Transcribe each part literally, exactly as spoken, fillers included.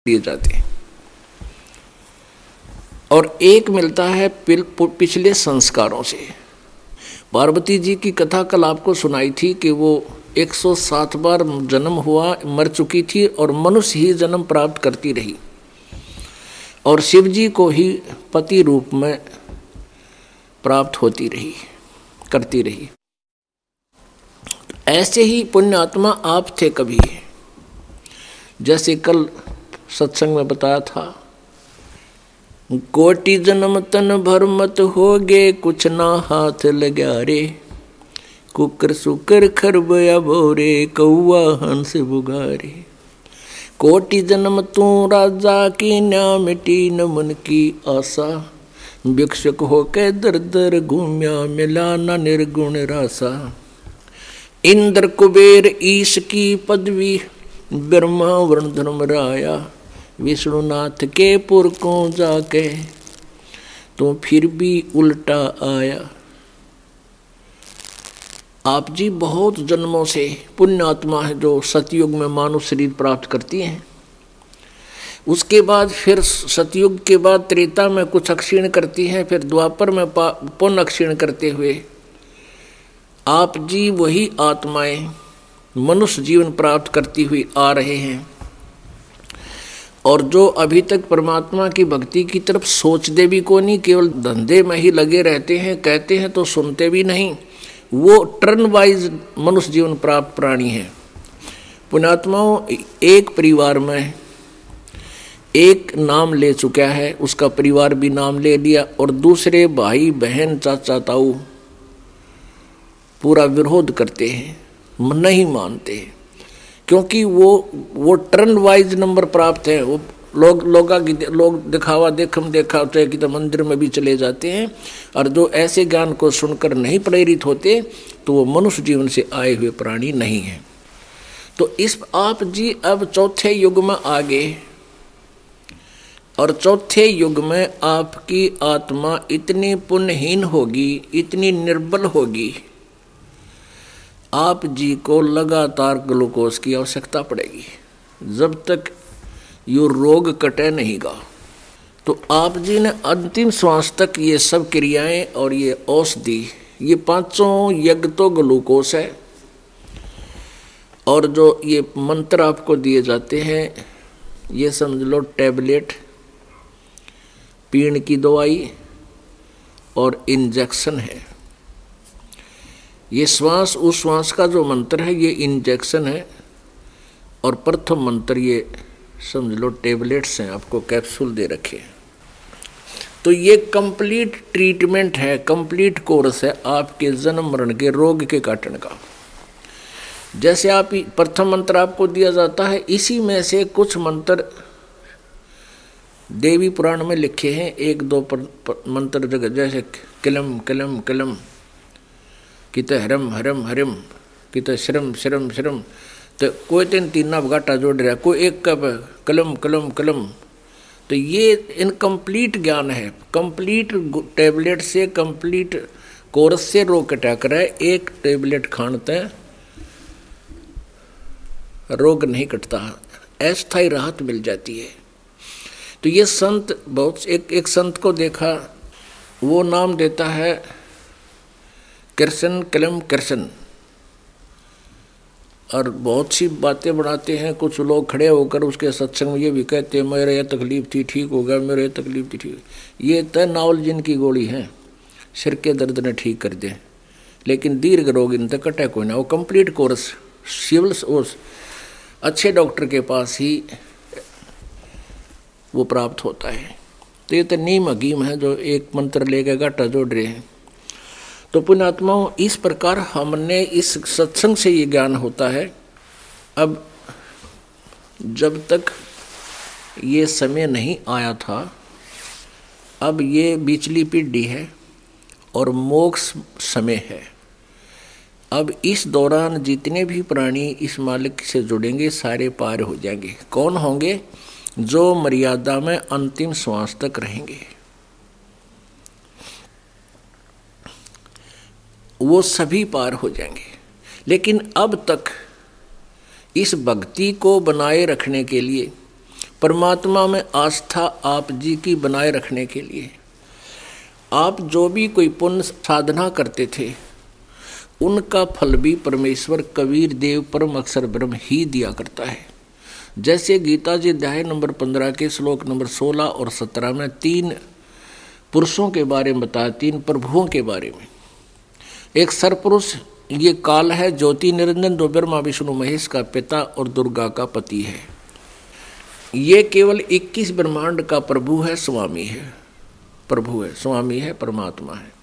दिए जाते हैं। और एक मिलता है पिछले संस्कारों से। पार्वती जी की कथा कल आपको सुनाई थी कि वो एक सौ सात बार जन्म हुआ, मर चुकी थी और मनुष्य ही जन्म प्राप्त करती रही और शिव जी को ही पति रूप में प्राप्त होती रही, करती रही। ऐसे ही पुण्यात्मा आप थे कभी, जैसे कल सत्संग में बताया था, कोटि जन्म तन भर मत होगे, कुछ ना हाथ लगा रे, कुकर सुकर खरबया भोरे, कौआ हंस बुगारे। कोटि जन्म तू राजा की, न्या मिटी न मन की आशा, भिक्षुक होके दर दर घूम्या, मिला न निर्गुण रासा। इंद्र कुबेर ईश की पदवी, ब्रह्मा वर्ण धर्म राया, विष्णुनाथ के पुर को जाके, तो फिर भी उल्टा आया। आप जी बहुत जन्मों से पुण्यात्मा है जो सतयुग में मानव शरीर प्राप्त करती हैं। उसके बाद फिर सतयुग के बाद त्रेता में कुछ अक्षीण करती हैं, फिर द्वापर में पुण्य अक्षीण करते हुए आप जी वही आत्माएं मनुष्य जीवन प्राप्त करती हुई आ रहे हैं। और जो अभी तक परमात्मा की भक्ति की तरफ सोचते भी को नहीं, केवल धंधे में ही लगे रहते हैं, कहते हैं तो सुनते भी नहीं, वो टर्न वाइज मनुष्य जीवन प्राप्त प्राणी हैं। पुण्यात्माओं, एक परिवार में एक नाम ले चुका है, उसका परिवार भी नाम ले लिया, और दूसरे भाई बहन चाचा ताऊ पूरा विरोध करते हैं, नहीं मानते, क्योंकि वो वो टर्न वाइज नंबर प्राप्त है। वो लोग लोगा की लोग दिखावा देखम देखा होते हैं कि तो मंदिर में भी चले जाते हैं, और जो ऐसे ज्ञान को सुनकर नहीं प्रेरित होते तो वो मनुष्य जीवन से आए हुए प्राणी नहीं हैं। तो इस आप जी अब चौथे युग में आ गए, और चौथे युग में आपकी आत्मा इतनी पुण्यहीन होगी, इतनी निर्बल होगी, आप जी को लगातार ग्लूकोज की आवश्यकता पड़ेगी जब तक यो रोग कटे नहीं गा। तो आप जी ने अंतिम श्वास तक ये सब क्रियाएं और ये औषधि, ये पांचों यज्ञ तो ग्लूकोज है, और जो ये मंत्र आपको दिए जाते हैं ये समझ लो टैबलेट, पीण की दवाई और इंजेक्शन है। ये श्वास उस श्वास का जो मंत्र है ये इंजेक्शन है, और प्रथम मंत्र ये समझ लो टेबलेट्स हैं, आपको कैप्सूल दे रखे हैं। तो ये कंप्लीट ट्रीटमेंट है, कंप्लीट कोर्स है आपके जन्म मरण के रोग के काटने का। जैसे आप प्रथम मंत्र आपको दिया जाता है, इसी में से कुछ मंत्र देवी पुराण में लिखे हैं, एक दो पर, पर, मंत्र जगह, जैसे किलम किलम किलम, कित हरम हरम हरिम, कित श्रम श्रम श्रम। तो कोई तीन तीन घाटा जोड़ रहा, कोई एक का कलम कलम कलम। तो ये इनकम्प्लीट ज्ञान है, कंप्लीट टेबलेट से, कंप्लीट कोर्स से रोग कटा कर है। एक टेबलेट खानते रोग नहीं कटता, अस्थायी राहत मिल जाती है। तो ये संत बहुत, एक एक संत को देखा, वो नाम देता है कृष्ण कलम कृष्ण, और बहुत सी बातें बनाते हैं। कुछ लोग खड़े होकर उसके सत्संग में ये भी कहते हैं मेरे ये तकलीफ थी ठीक हो गया, मेरे ये तकलीफ थी ठीक। ये तय नावल जिन की गोली है, सिर के दर्द ने ठीक कर दे, लेकिन दीर्घ रोग इन तक कटे कोई ना। वो कंप्लीट कोर्स सिविल उस अच्छे डॉक्टर के पास ही वो प्राप्त होता है। तो ये तो नीम हकीम है जो एक मंत्र लेकर घाटा जोड़ रहे हैं। तो पुण्यात्माओं, इस प्रकार हमने इस सत्संग से ये ज्ञान होता है। अब जब तक ये समय नहीं आया था, अब ये बिचली पीढ़ी है और मोक्ष समय है। अब इस दौरान जितने भी प्राणी इस मालिक से जुड़ेंगे सारे पार हो जाएंगे। कौन होंगे? जो मर्यादा में अंतिम श्वास तक रहेंगे, वो सभी पार हो जाएंगे। लेकिन अब तक इस भक्ति को बनाए रखने के लिए परमात्मा में आस्था आप जी की बनाए रखने के लिए आप जो भी कोई पुण्य साधना करते थे उनका फल भी परमेश्वर कबीर देव परम अक्षर ब्रह्म ही दिया करता है। जैसे गीता जी अध्याय नंबर पंद्रह के श्लोक नंबर सोलह और सत्रह में तीन पुरुषों के बारे में बताया, तीन प्रभुओं के बारे में। एक सरपुरुष ये काल है, ज्योति निरंजन, जो ब्रह्मा विष्णु महेश का पिता और दुर्गा का पति है। ये केवल इक्कीस ब्रह्मांड का प्रभु है, स्वामी है, प्रभु है, स्वामी है, परमात्मा है।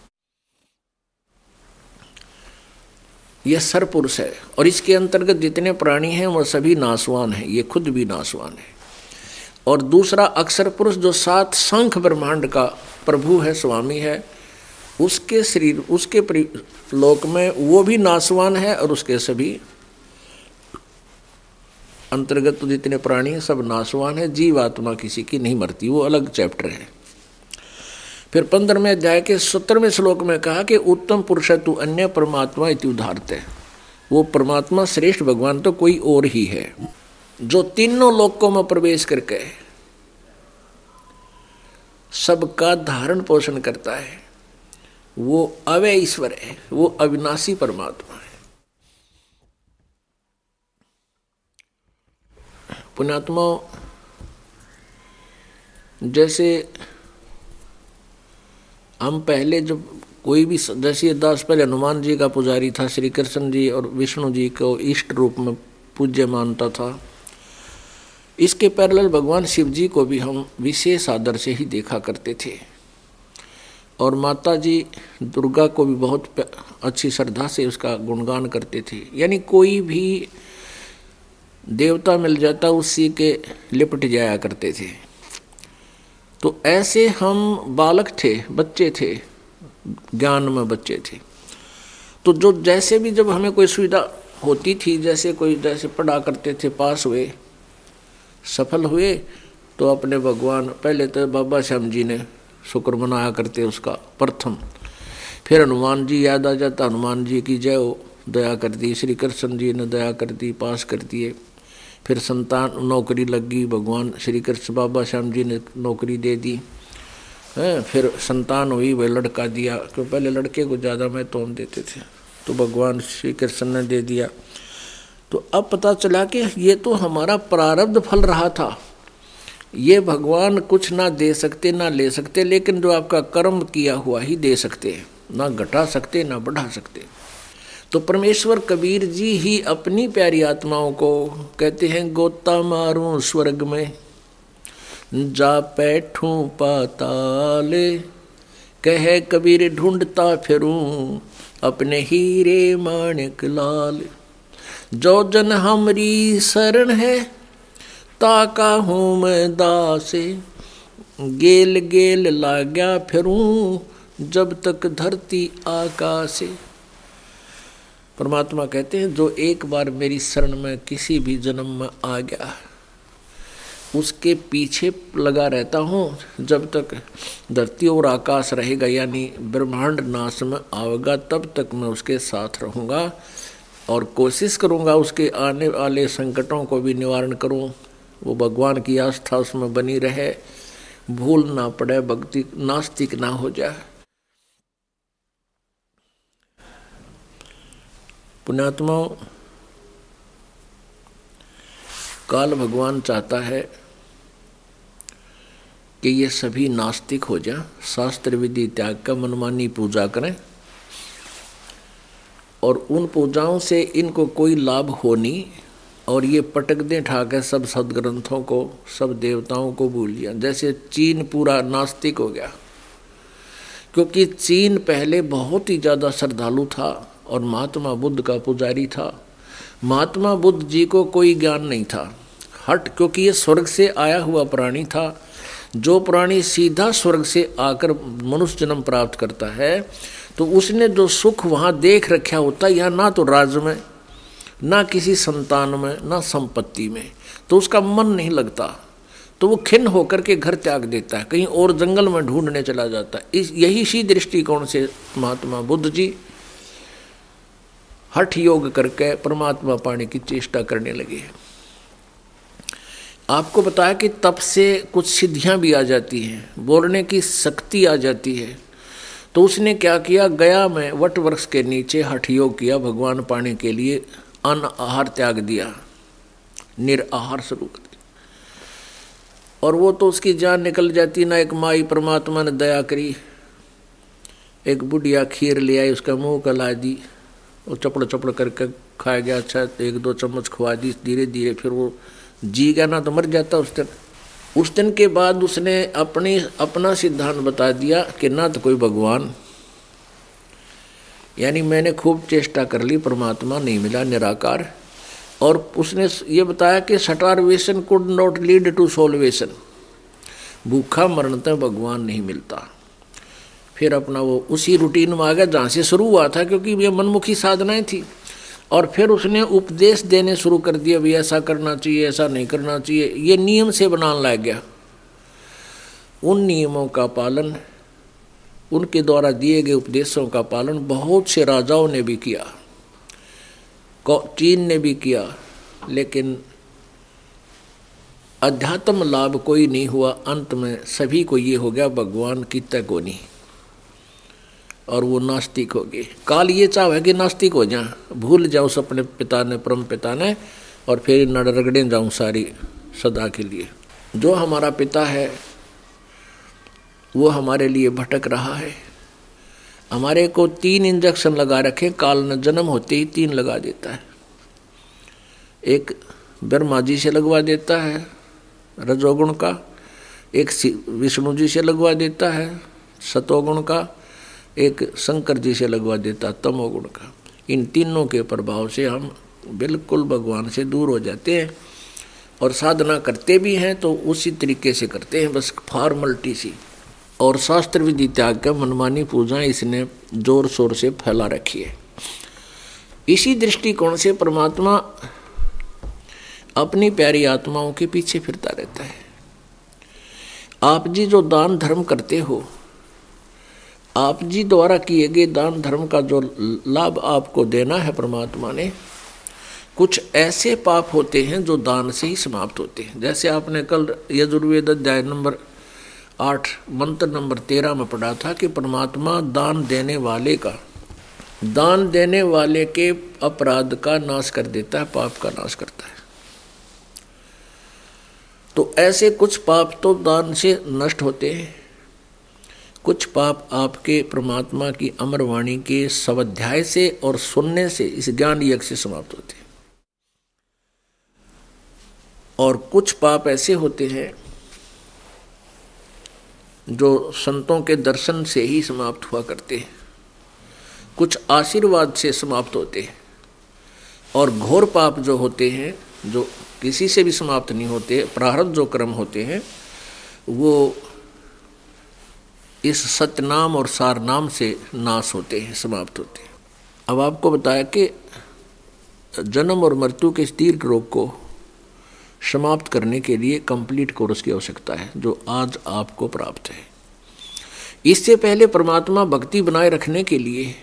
यह सरपुरुष है और इसके अंतर्गत जितने प्राणी हैं वह सभी नासवान हैं, ये खुद भी नासवान है। और दूसरा अक्षर पुरुष जो सात शंख ब्रह्मांड का प्रभु है, स्वामी है, उसके शरीर उसके लोक में वो भी नासवान है और उसके सभी अंतर्गत तो जितने प्राणी हैं सब नासवान है। जीव आत्मा किसी की नहीं मरती, वो अलग चैप्टर है। फिर पंद्रहवें अध्याय के सत्रहवें श्लोक में कहा कि उत्तम पुरुष तु अन्य परमात्मा इति उदाहरते, वो परमात्मा श्रेष्ठ भगवान तो कोई और ही है जो तीनों लोकों में प्रवेश करके सबका धारण पोषण करता है। वो अव्यय ईश्वर है, वो अविनाशी परमात्मा है। पुण्यात्मा, जैसे हम पहले जब कोई भी जैसे दास पहले हनुमान जी का पुजारी था, श्री कृष्ण जी और विष्णु जी को इष्ट रूप में पूज्य मानता था। इसके पैरेलल भगवान शिव जी को भी हम विशेष आदर से ही देखा करते थे और माता जी दुर्गा को भी बहुत अच्छी श्रद्धा से उसका गुणगान करते थे। यानी कोई भी देवता मिल जाता उसी के लिपट जाया करते थे। तो ऐसे हम बालक थे, बच्चे थे, ज्ञान में बच्चे थे। तो जो जैसे भी जब हमें कोई सुविधा होती थी, जैसे कोई जैसे पढ़ा करते थे, पास हुए, सफल हुए, तो अपने भगवान पहले तो बाबा श्याम जी ने शुक्र मनाया करते उसका प्रथम। फिर हनुमान जी याद आ जाता, हनुमान जी की जय हो, दया कर दी। श्री कृष्ण जी ने दया कर दी, पास कर दिए। फिर संतान नौकरी लगी, भगवान श्री कृष्ण बाबा श्याम जी ने नौकरी दे दी है। फिर संतान हुई, वह लड़का दिया, क्यों पहले लड़के को ज़्यादा महत्व हम देते थे, तो भगवान श्री कृष्ण ने दे दिया। तो अब पता चला कि ये तो हमारा प्रारब्ध फल रहा था, ये भगवान कुछ ना दे सकते ना ले सकते, लेकिन जो आपका कर्म किया हुआ ही दे सकते हैं, ना घटा सकते ना बढ़ा सकते। तो परमेश्वर कबीर जी ही अपनी प्यारी आत्माओं को कहते हैं, गोता मारूं स्वर्ग में जा बैठूं पाताल, कहे कबीर ढूंढता फिरूं अपने हीरे माणिक लाल। जो जन हमरी शरण है ताका हूँ मैं दासे, गेल गेल लाग्या फिरूं जब तक धरती आकाशे। परमात्मा कहते हैं, जो एक बार मेरी शरण में किसी भी जन्म में आ गया उसके पीछे लगा रहता हूँ जब तक धरती और आकाश रहेगा, यानी ब्रह्मांड नाश में आवेगा तब तक मैं उसके साथ रहूँगा और कोशिश करूँगा उसके आने वाले संकटों को भी निवारण करूँ। वो भगवान की आस्था उसमें बनी रहे, भूल ना पड़े, भक्ति नास्तिक ना हो जाए। पुण्यात्माओं, काल भगवान चाहता है कि ये सभी नास्तिक हो जाएं, शास्त्र विधि त्याग कर मनमानी पूजा करें और उन पूजाओं से इनको कोई लाभ हो नहीं, और ये पटक दें ठाकर सब सदग्रंथों को, सब देवताओं को भूल लिया। जैसे चीन पूरा नास्तिक हो गया, क्योंकि चीन पहले बहुत ही ज़्यादा श्रद्धालु था और महात्मा बुद्ध का पुजारी था। महात्मा बुद्ध जी को कोई ज्ञान नहीं था, हट, क्योंकि ये स्वर्ग से आया हुआ प्राणी था। जो प्राणी सीधा स्वर्ग से आकर मनुष्य जन्म प्राप्त करता है तो उसने जो सुख वहाँ देख रखा होता है, यहाँ ना तो राज्य में, ना किसी संतान में, ना संपत्ति में, तो उसका मन नहीं लगता, तो वो खिन्न होकर के घर त्याग देता है, कहीं और जंगल में ढूंढने चला जाता है। इस यही सी दृष्टिकोण से महात्मा बुद्ध जी हठ योग करके परमात्मा पाने की चेष्टा करने लगे। आपको बताया कि तप से कुछ सिद्धियां भी आ जाती हैं, बोलने की शक्ति आ जाती है। तो उसने क्या किया, गया में वट वृक्ष के नीचे हठ योग किया, भगवान पाने के लिए अन्न आहार त्याग दिया, निराहार शुरू कर दिया। और वो तो उसकी जान निकल जाती ना। एक माई परमात्मा ने दया करी, एक बुढ़िया खीर ले आई, उसका मुंह कला दी, वो चपड़ चपड़ करके खाया गया। अच्छा एक दो चम्मच खुआ दी, धीरे धीरे फिर वो जी गया, ना तो मर जाता उस दिन। उस दिन के बाद उसने अपनी अपना सिद्धांत बता दिया कि ना तो कोई भगवान, यानी मैंने खूब चेष्टा कर ली, परमात्मा नहीं मिला, निराकार। और उसने ये बताया कि starvation could not lead to salvation, भूखा मरण तक भगवान नहीं मिलता। फिर अपना वो उसी रूटीन में आ गया जहाँ से शुरू हुआ था, क्योंकि ये मनमुखी साधनाएं थी। और फिर उसने उपदेश देने शुरू कर दिया, भी ऐसा करना चाहिए, ऐसा नहीं करना चाहिए, ये नियम से बनाने लग गया। उन नियमों का पालन, उनके द्वारा दिए गए उपदेशों का पालन बहुत से राजाओं ने भी किया, चीन ने भी किया, लेकिन अध्यात्म लाभ कोई नहीं हुआ। अंत में सभी को ये हो गया भगवान की तय को नहीं, और वो नास्तिक हो गए। काल ये चाह है कि नास्तिक हो जाए, भूल जाओ उस अपने पिता ने, परम पिता ने, और फिर नड़ रगड़े जाऊँ सारी सदा के लिए। जो हमारा पिता है वो हमारे लिए भटक रहा है। हमारे को तीन इंजेक्शन लगा रखे, काल ने जन्म होते ही तीन लगा देता है। एक ब्रह्मा जी से लगवा देता है रजोगुण का, एक विष्णु जी से लगवा देता है सतोगुण का, एक शंकर जी से लगवा देता तमोगुण का। इन तीनों के प्रभाव से हम बिल्कुल भगवान से दूर हो जाते हैं, और साधना करते भी हैं तो उसी तरीके से करते हैं, बस फॉर्मलिटी सी। और शास्त्र विधि त्याग कर मनमानी पूजा इसने जोर शोर से फैला रखी है। इसी दृष्टिकोण से परमात्मा अपनी प्यारी आत्माओं के पीछे फिरता रहता है। आप जी जो दान धर्म करते हो, आप जी द्वारा किए गए दान धर्म का जो लाभ आपको देना है परमात्मा ने, कुछ ऐसे पाप होते हैं जो दान से ही समाप्त होते हैं। जैसे आपने कल यजुर्वेद अध्याय नंबर आठ मंत्र नंबर तेरह में पढ़ा था कि परमात्मा दान देने वाले का, दान देने वाले के अपराध का नाश कर देता है, पाप का नाश करता है। तो ऐसे कुछ पाप तो दान से नष्ट होते हैं, कुछ पाप आपके परमात्मा की अमर वाणी के स्वाध्याय से और सुनने से, इस ज्ञान यज्ञ से समाप्त होते हैं। और कुछ पाप ऐसे होते हैं जो संतों के दर्शन से ही समाप्त हुआ करते हैं, कुछ आशीर्वाद से समाप्त होते हैं। और घोर पाप जो होते हैं, जो किसी से भी समाप्त नहीं होते, प्रारब्ध जो कर्म होते हैं, वो इस सतनाम और सारनाम से नाश होते हैं, समाप्त होते हैं। अब आपको बताया कि जन्म और मृत्यु के इस दीर्घ रोग को समाप्त करने के लिए कंप्लीट कोर्स की आवश्यकता है, जो आज आपको प्राप्त है। इससे पहले परमात्मा भक्ति बनाए रखने के लिए,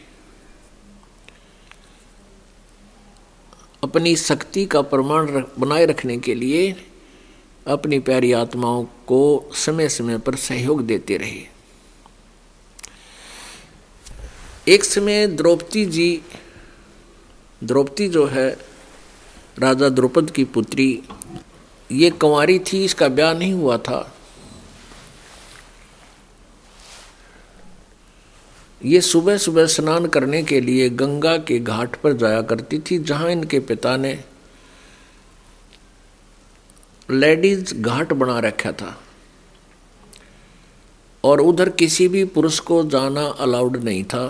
अपनी शक्ति का प्रमाण बनाए रखने के लिए अपनी प्यारी आत्माओं को समय समय पर सहयोग देते रहे। एक समय द्रौपदी जी, द्रौपदी जो है राजा द्रुपद की पुत्री, ये कुंवारी थी, इसका ब्याह नहीं हुआ था। ये सुबह सुबह स्नान करने के लिए गंगा के घाट पर जाया करती थी, जहां इनके पिता ने लेडीज घाट बना रखा था, और उधर किसी भी पुरुष को जाना अलाउड नहीं था।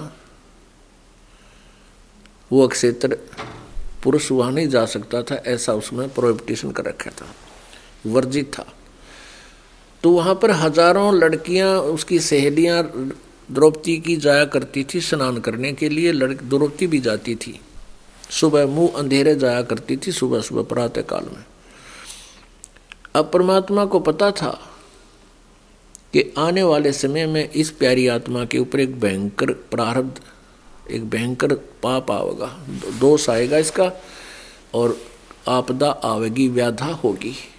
वो क्षेत्र पुरुष वहां नहीं जा सकता था, ऐसा उसमें प्रोहिबिशन कर रखा था, वर्जित था। तो वहां पर हजारों लड़कियां, उसकी सहेलियां द्रौपदी की जाया करती थी स्नान करने के लिए। लड़की द्रौपदी भी जाती थी, सुबह मुंह अंधेरे जाया करती थी, सुबह सुबह प्रातः काल में। अब परमात्मा को पता था कि आने वाले समय में इस प्यारी आत्मा के ऊपर एक भयंकर प्रारब्ध, एक भयंकर पाप आएगा, दोष आएगा इसका, और आपदा आवेगी, व्याधा होगी।